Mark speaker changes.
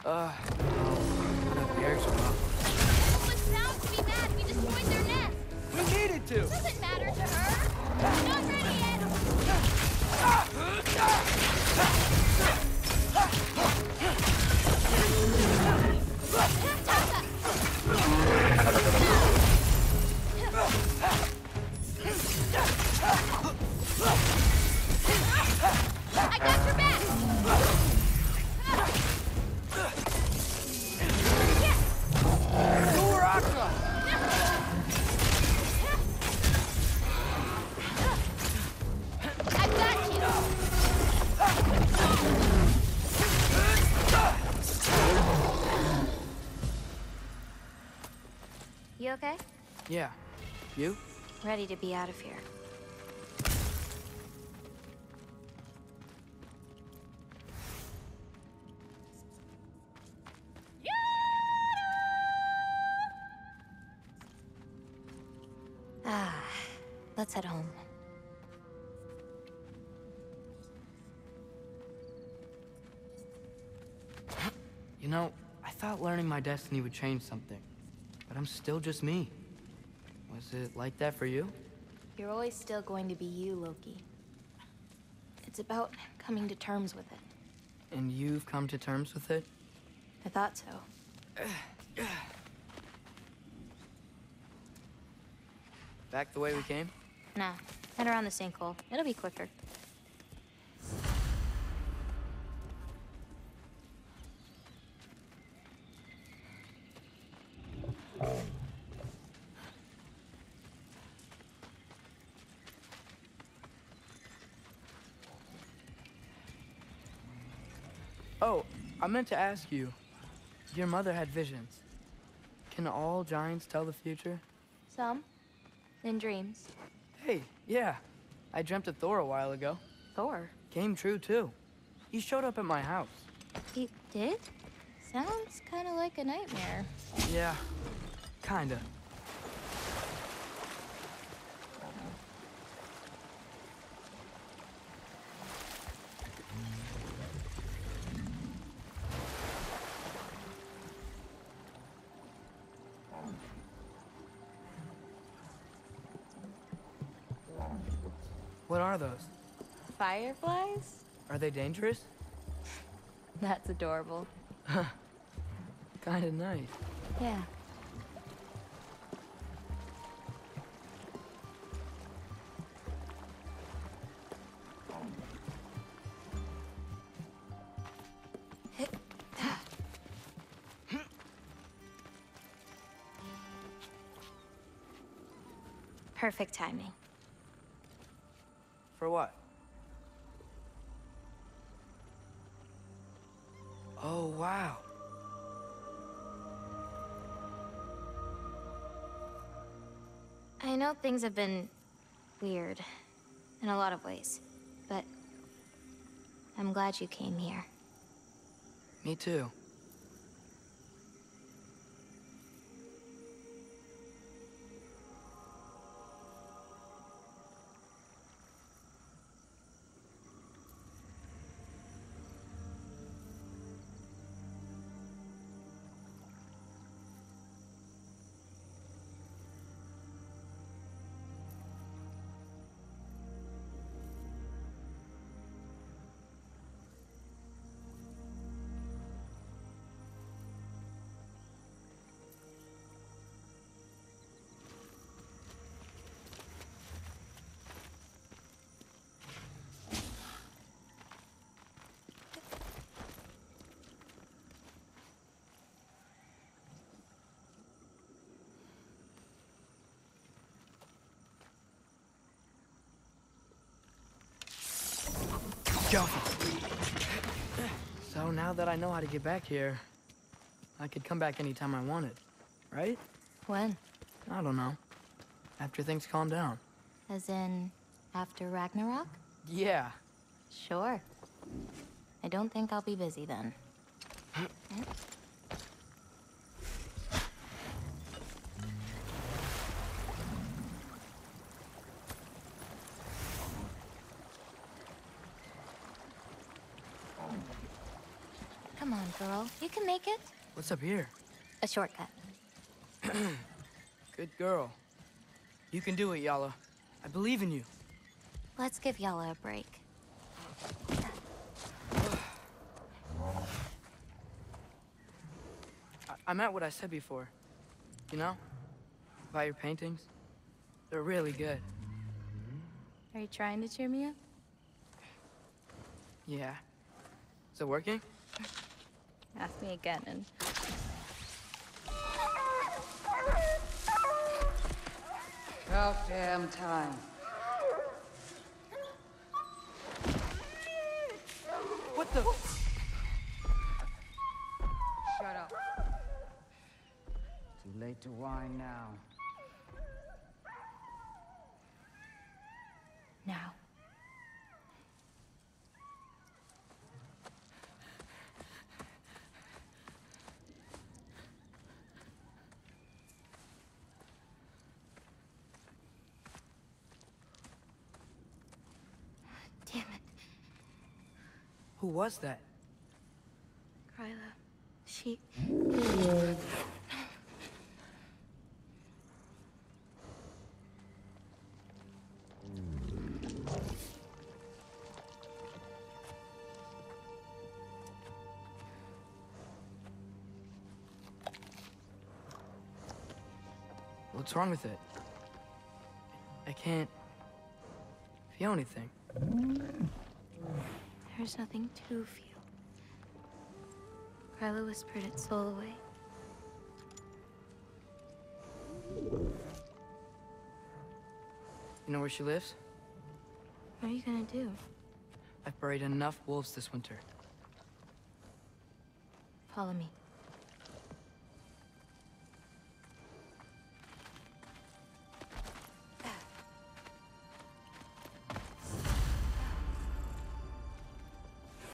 Speaker 1: No. The bears are up.
Speaker 2: It was bound to be mad. We destroyed their nest.
Speaker 1: We needed to!
Speaker 2: Doesn't matter to her. Not ready yet. I got your back.
Speaker 1: Uraka!
Speaker 2: I've got you. You okay?
Speaker 1: Yeah. You?
Speaker 2: Ready to be out of here. Ah, let's head home.
Speaker 1: You know, I thought learning my destiny would change something. But I'm still just me. Was it like that for you?
Speaker 2: You're always still going to be you, Loki. It's about coming to terms with it.
Speaker 1: And you've come to terms with it?
Speaker 2: I thought so.
Speaker 1: Back the way we came?
Speaker 2: Nah, head around the sinkhole. It'll be quicker.
Speaker 1: Oh, I meant to ask you. Your mother had visions. Can all giants tell the future?
Speaker 2: Some. In dreams.
Speaker 1: Hey, yeah. I dreamt of Thor a while ago.
Speaker 2: Thor?
Speaker 1: Came true, too. He showed up at my house.
Speaker 2: He did? Sounds kind of like a nightmare.
Speaker 1: Yeah, kinda. What are those?
Speaker 2: Fireflies?
Speaker 1: Are they dangerous?
Speaker 2: That's adorable.
Speaker 1: Kinda nice.
Speaker 2: Yeah. Perfect timing.
Speaker 1: For what? Oh, wow.
Speaker 2: I know things have been weird in a lot of ways, but I'm glad you came here.
Speaker 1: Me too. Go. So now that I know how to get back here, I could come back anytime I wanted, right?
Speaker 2: When?
Speaker 1: I don't know. After things calm down.
Speaker 2: As in, after Ragnarok?
Speaker 1: Yeah.
Speaker 2: Sure. I don't think I'll be busy then. Come Come on, girl. You can make it.
Speaker 1: What's up here?
Speaker 2: A shortcut.
Speaker 1: Good girl. You can do it, Yala. I believe in you.
Speaker 2: Let's give Yala a break.
Speaker 1: I meant what I said before. You know? About your paintings. They're really good.
Speaker 2: Are you trying to cheer me up?
Speaker 1: Yeah. Is it working?
Speaker 2: Ask me again and...
Speaker 3: About damn time.
Speaker 1: What the?
Speaker 3: Shut up. Too late to whine now.
Speaker 2: Now. Damn it.
Speaker 1: Who was that?
Speaker 2: Kryla. She...
Speaker 1: What's wrong with it? I can't feel anything.
Speaker 2: There's nothing to feel. Kryla whispered its soul away.
Speaker 1: You know where she lives?
Speaker 2: What are you gonna do?
Speaker 1: I've buried enough wolves this winter.
Speaker 2: Follow me.